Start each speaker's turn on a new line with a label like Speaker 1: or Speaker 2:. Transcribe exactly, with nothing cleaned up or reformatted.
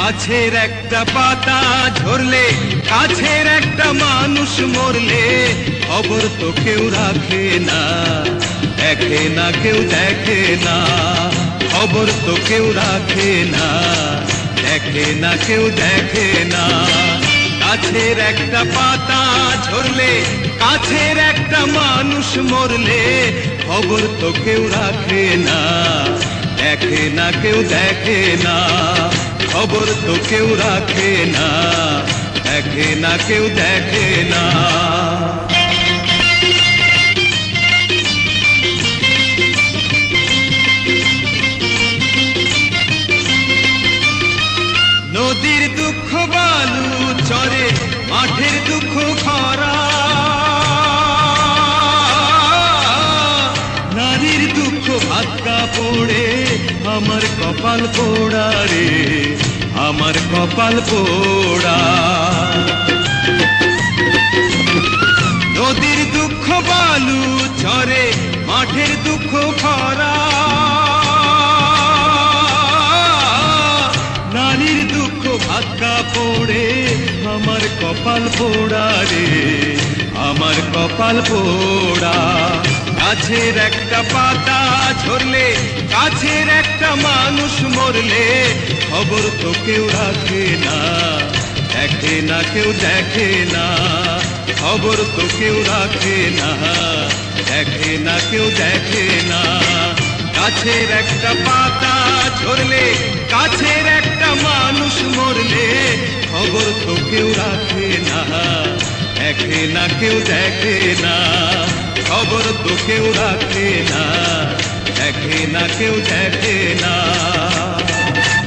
Speaker 1: গাছের একটা পাতা ঝরলে, কাছের একটা মানুষ মরলে, খবর তো কেউ রাখে না, দেখে না কেউ দেখে না। খবর তো কেউ রাখে না, দেখে না কেউ দেখে না। গাছের একটা পাতা ঝরলে, কাছের একটা মানুষ মরলে, খবর তো কেউ রাখে না, দেখে না কেউ দেখে না। খবর তো কেউ রাখে না, দেখে না কেউ দেখে না। নদীর দুঃখ বালু চরে, মাঠের দুঃখ খরা, নারীর দুঃখ ভাত কাপড়ে, আমার কপাল পোড়া রে, আমার কপাল পোড়া। নদীর দুঃখ বালু চরে, মাঠের দুঃখ খরা, নারীর দুঃখ ভাত কাপড়ে, আমার কপাল পোড়া রে, আমার কপাল পোড়া। গাছের একটা পাতা ঝরলে, কাছের একটা মানুষ মরলে, খবর তো কেউ রাখে না, দেখে না কেউ দেখে না। খবর তো কেউ রাখে না, দেখে না কেউ দেখে না। গাছের একটা পাতা ঝরলে, কাছের একটা মানুষ মরলে, খবর তো কেউ রাখে না, দেখে না কেউ দেখে না। খবর তো কেউ রাখে না, দেখে না কেউ দেখে না।